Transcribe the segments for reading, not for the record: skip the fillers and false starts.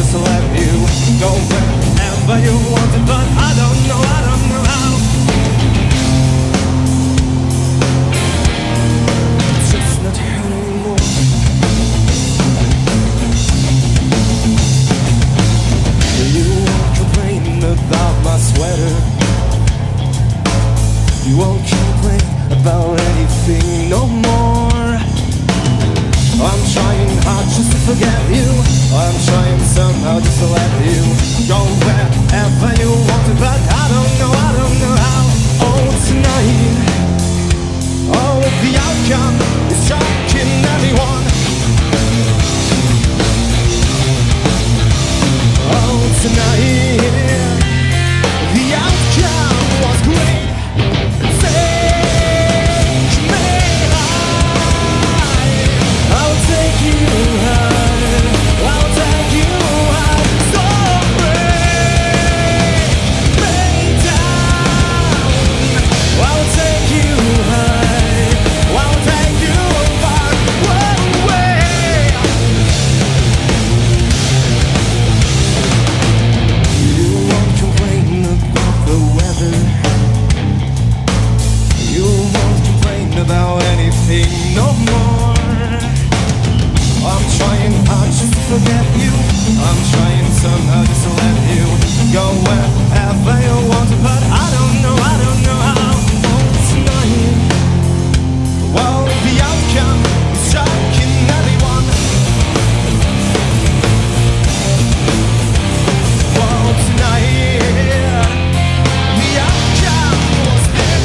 just to let you go wherever you want to, but I don't know how. It's just not here anymore. You won't complain about my sweater. You won't complain about anything no more. I'm trying hard just to forget you. I'm trying somehow just to let you go wherever you want to, but I don't know how. Oh, tonight, oh, the outcome is shocking everyone. Oh, tonight, the outcome was great. About anything no more. I'm trying hard just to forget you. I'm trying somehow just to let you go wherever you want to, but I don't know how. Oh, tonight, well, the outcome is shocking everyone. Well, tonight, the outcome was there.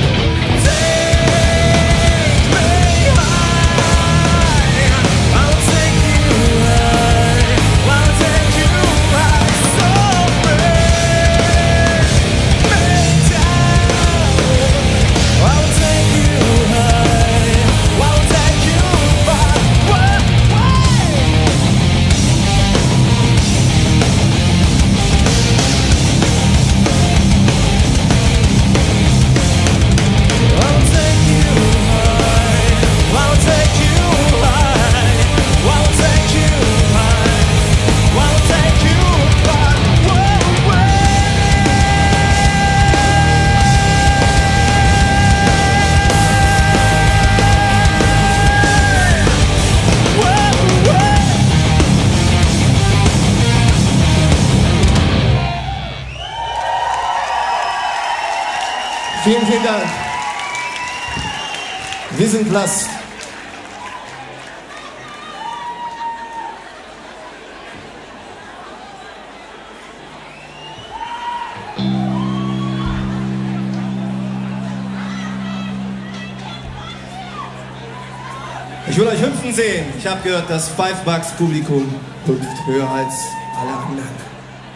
Vielen Dank. Wir sind Last. Ich will euch hüpfen sehen. Ich habe gehört, das Five-Bucks-Publikum hüpft höher als alle anderen.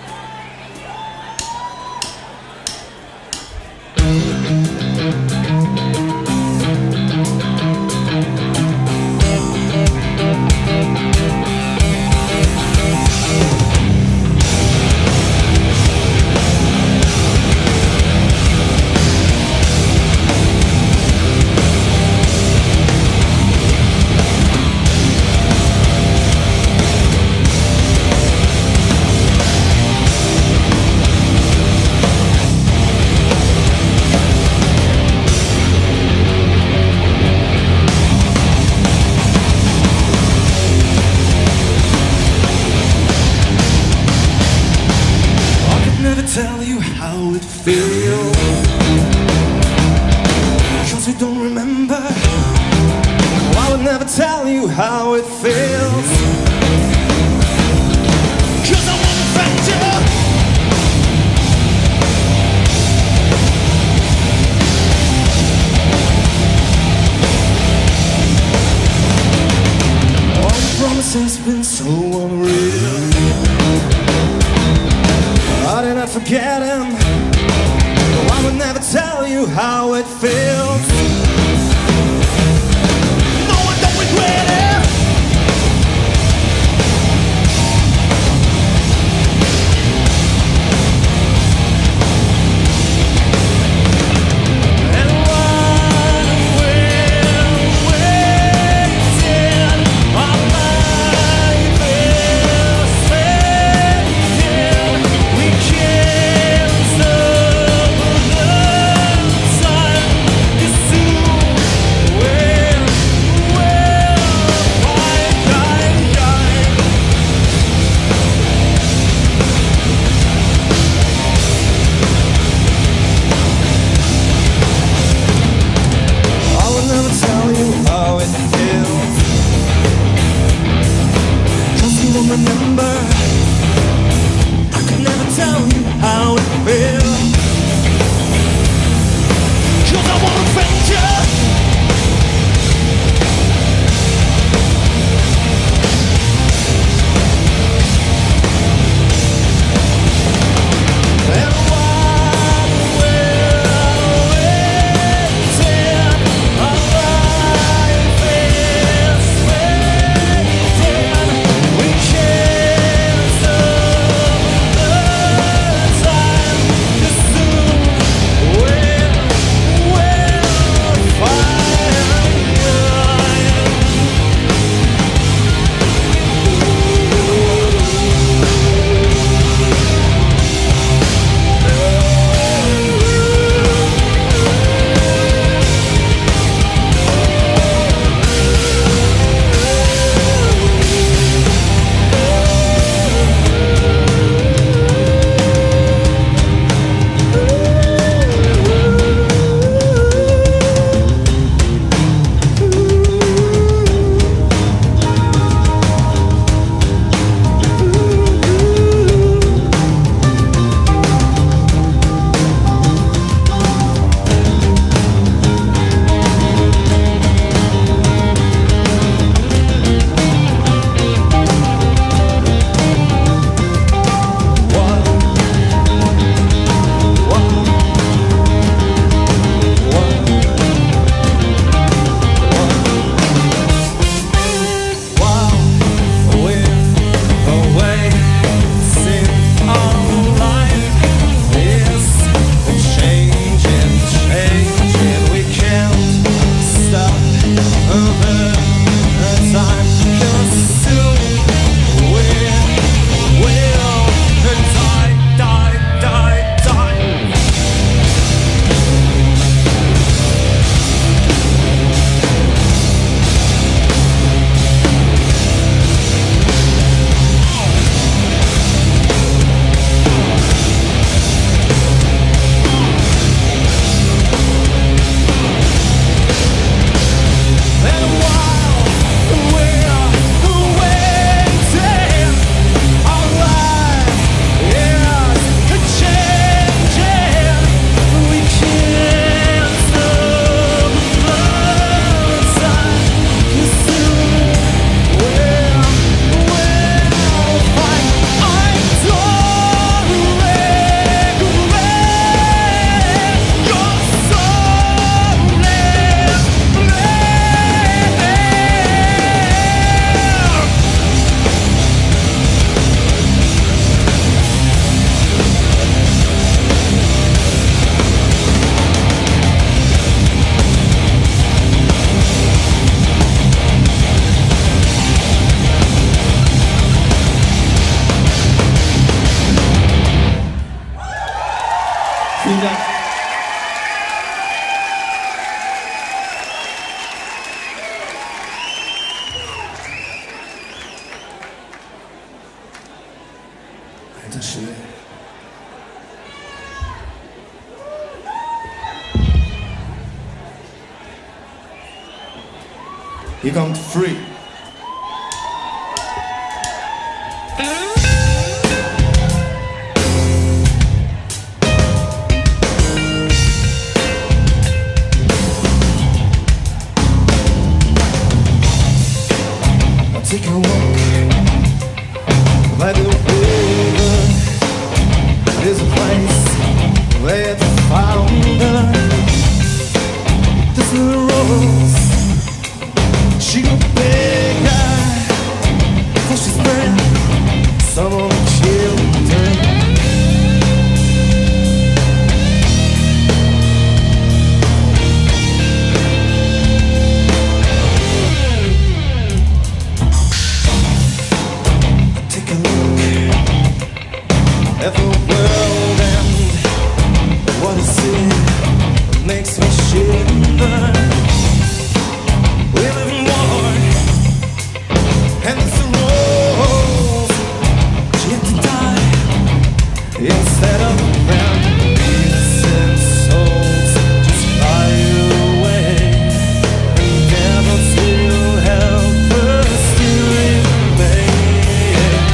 Tell you how it feels, 'cause we don't remember. Oh, I would never tell you how it feels, 'cause I won't offend you. All the promises been so unreal. I did not forget him. No, I would never tell you how it feels. No, I don't regret it. And while we're waiting, our life is saved. remember. I could never tell you how it feels, 'cause I wanna thank you. Vielen Dank. Alter Schwede. Hier kommt Free. Take a walk by the river. There's a place where the founder, this little rose, she got bigger before she spread some of the children. At the world end, what is it that makes me shiver? We live in war, and it's the rules. She had to die instead of them. Innocent souls just fly away, and devils will help us to remain.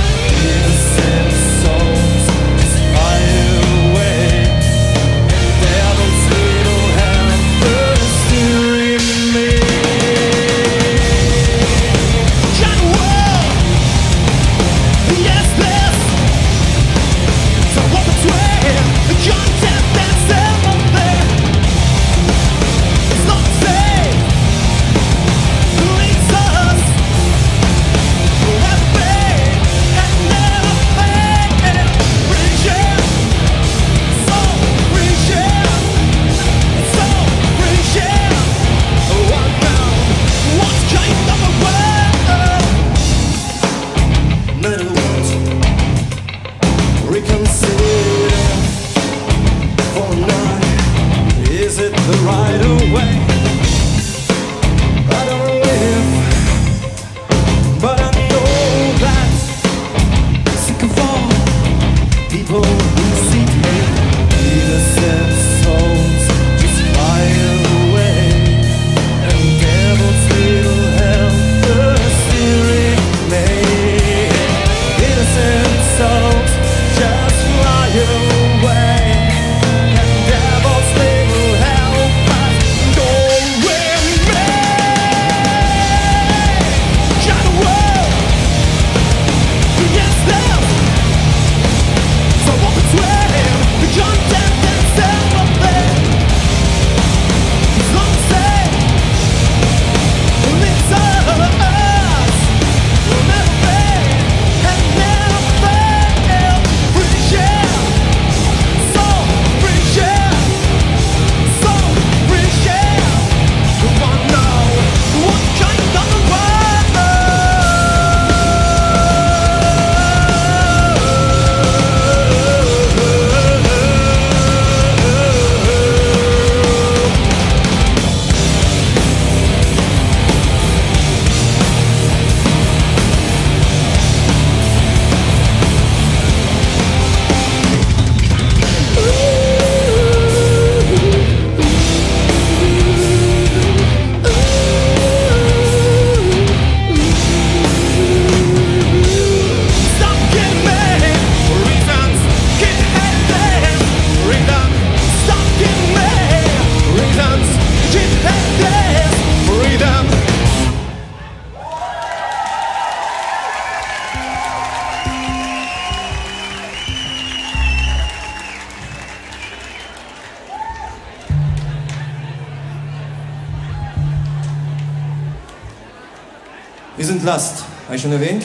Last, habe ich schon erwähnt?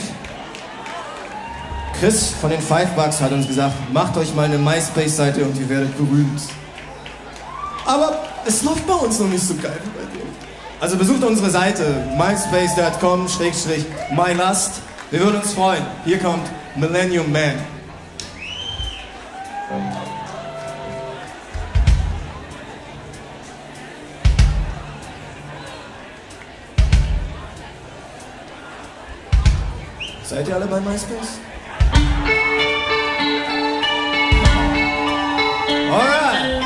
Chris von den 5 Bucks hat uns gesagt, macht euch mal eine MySpace-Seite und ihr werdet berühmt. Aber es läuft bei uns noch nicht so geil wie bei dir. Also besucht unsere Seite myspace.com/mylast. Wir würden uns freuen. Hier kommt Millennium Man. Seid ihr alle bei MySpace? Alright!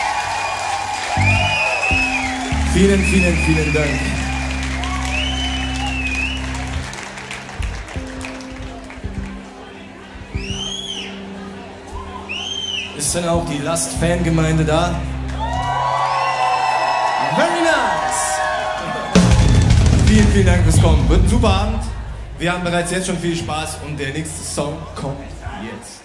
Vielen, vielen, vielen Dank. Ist dann auch die Last-Fangemeinde da? Very nice! Vielen, vielen Dank fürs Kommen. Wird ein super Abend. Wir haben bereits jetzt schon viel Spaß und der nächste Song kommt jetzt.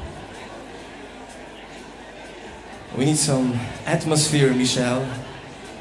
We need some atmosphere, Michelle.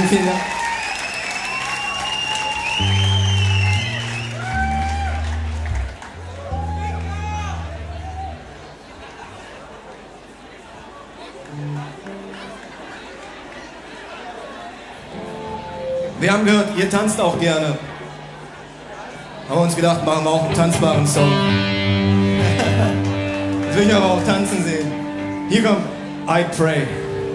Vielen, vielen Dank. Wir haben gehört, ihr tanzt auch gerne. Haben wir uns gedacht, machen wir auch einen tanzbaren Song. Das will ich aber auch tanzen sehen. Hier kommt I Pray.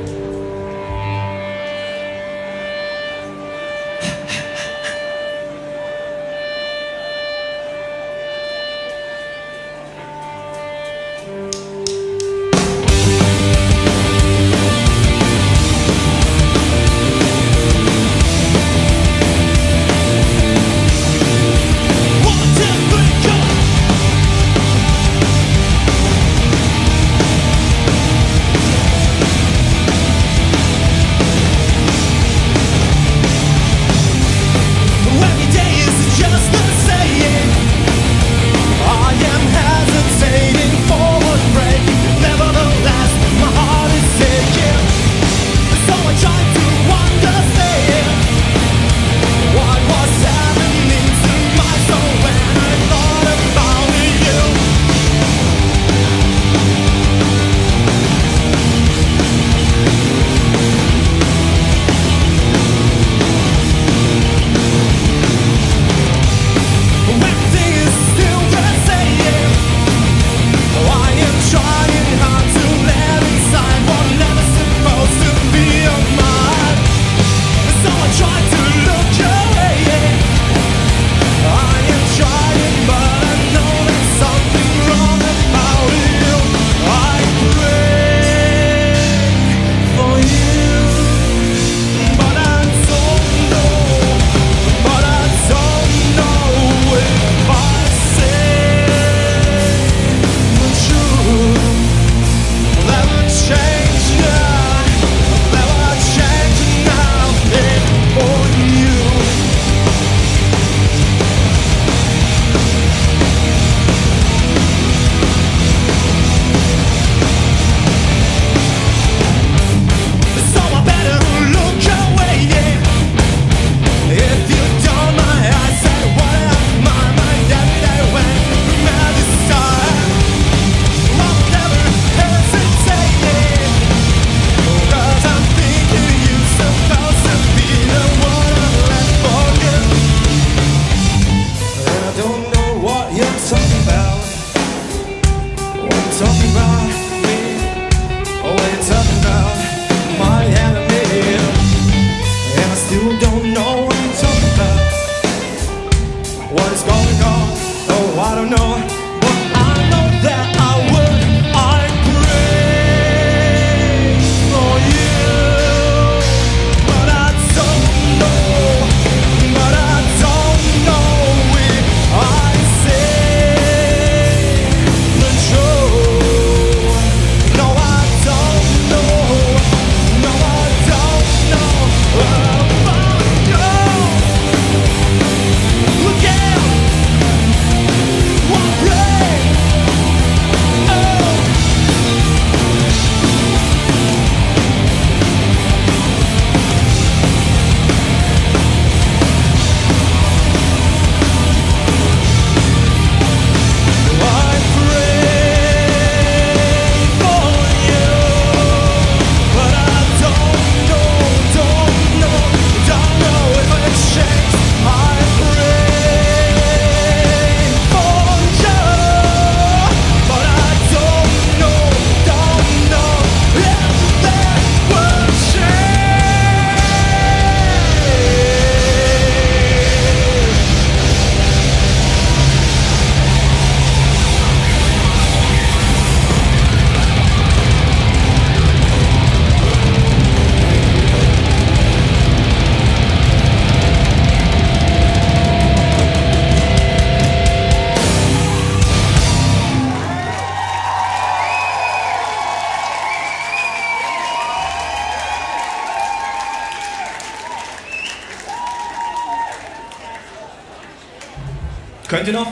Könnt ihr noch?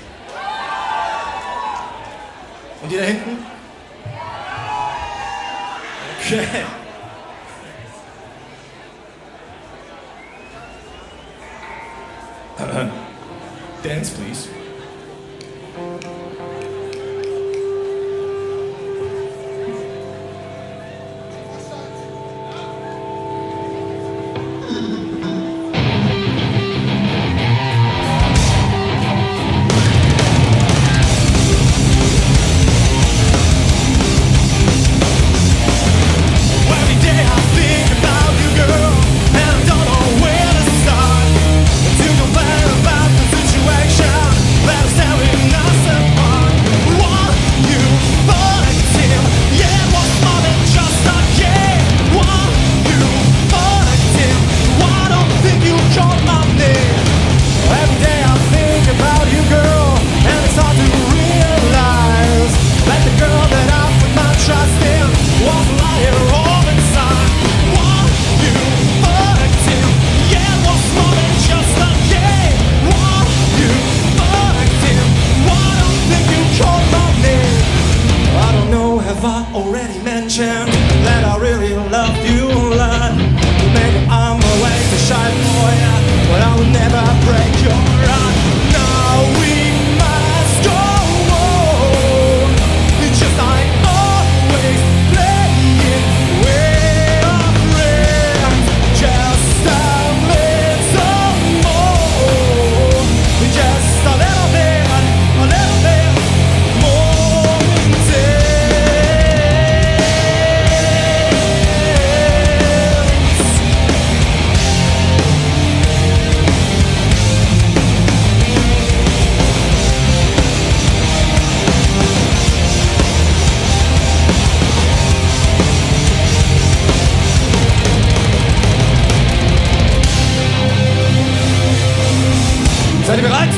Und die da hinten? Okay. Dance, please. Already mentioned that I really love you a lot. Maybe I'm always a shy boy, but I will never break your heart. Now we must go on, just like always, playing with our friends. Just a little more, just a little bit more intense. Seid ihr bereit?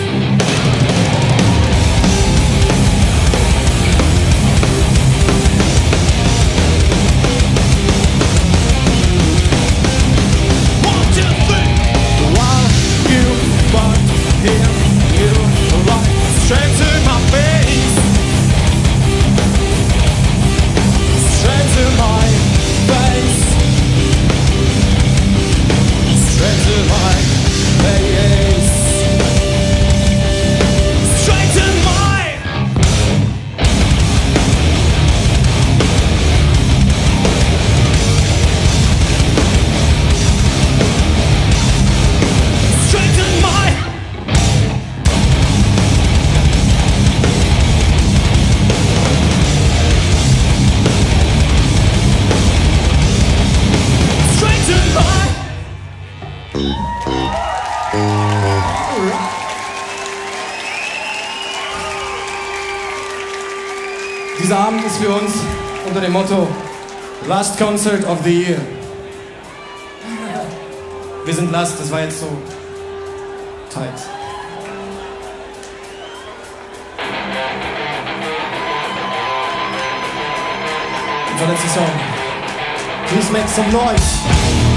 Dieser Abend ist für uns unter dem Motto Last Concert of the Year. Wir sind last, das war jetzt so tight. Unser letzter Song. Please make some noise.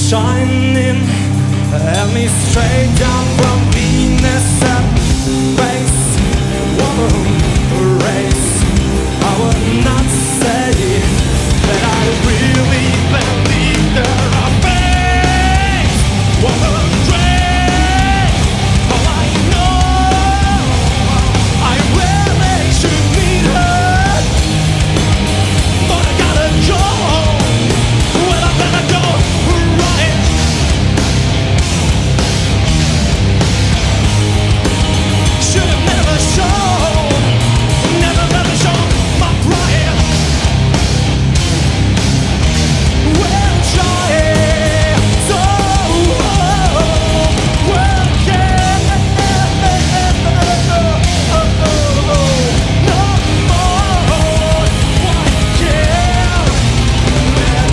shining, held me straight down from Venus and space. Woman race, I would not say that I really believe there are fates. Woman race, all I know, I really should meet her, but I gotta go. Well, I better go right. Should have never shown, never shown my pride. Well, try so well, yeah. No more, why can't let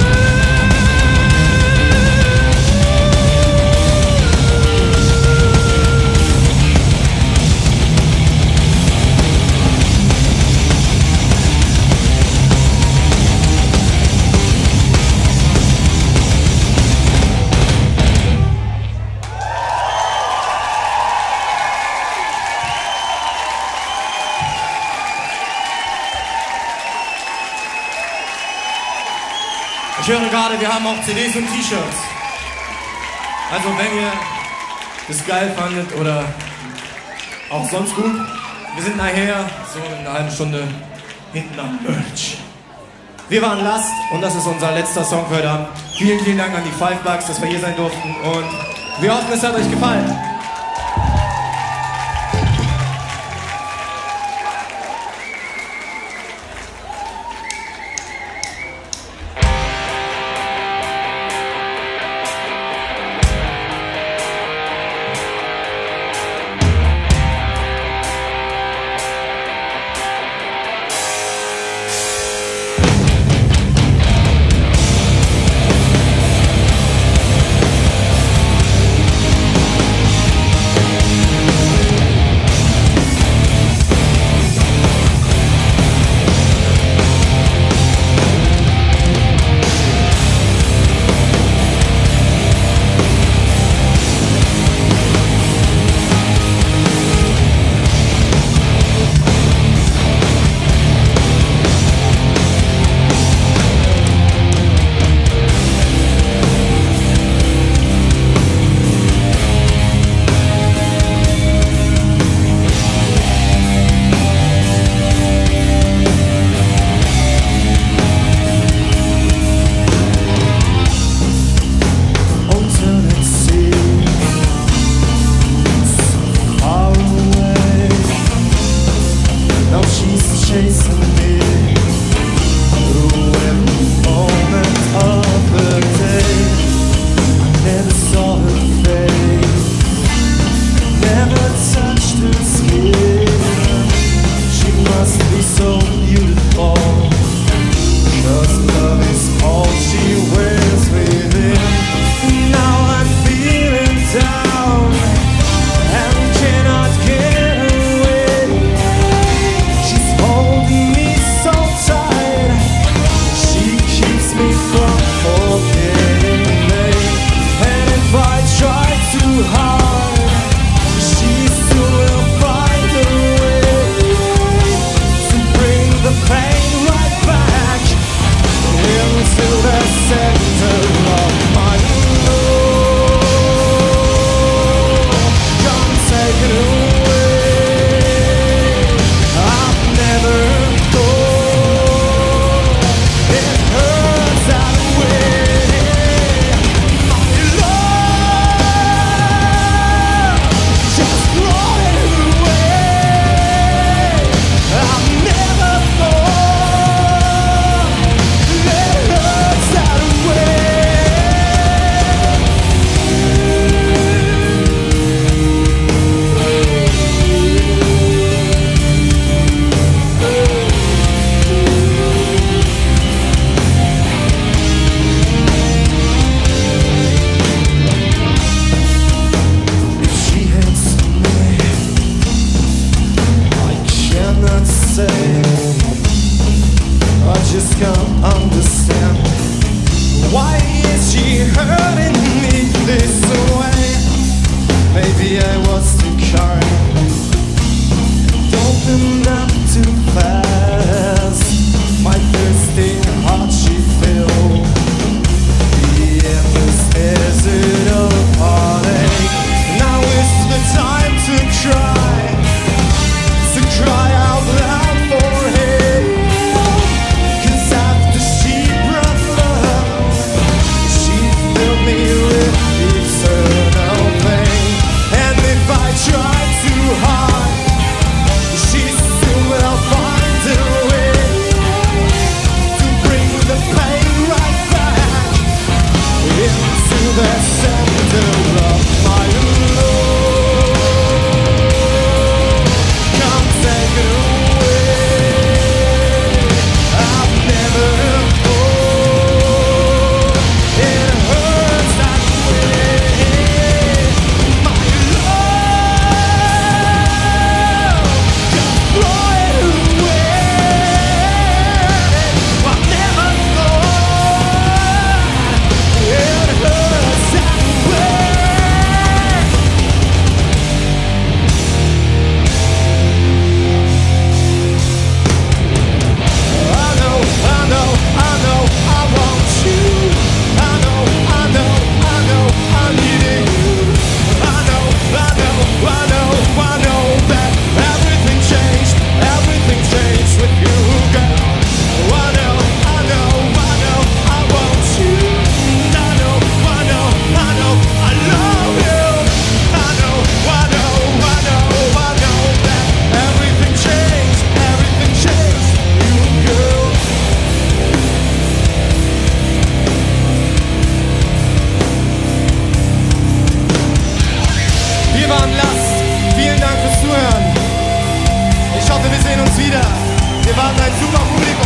Ich höre gerade, wir haben auch CDs und T-Shirts. Also wenn ihr das geil fandet oder auch sonst gut, wir sind nachher so in einer halben Stunde hinten am Merch. Wir waren Last und das ist unser letzter Song für heute Abend. Vielen Dank an die Five Bucks, dass wir hier sein durften und wir hoffen, es hat euch gefallen. Ich hoffe, wir sehen uns wieder. Wir warten ein super Publikum.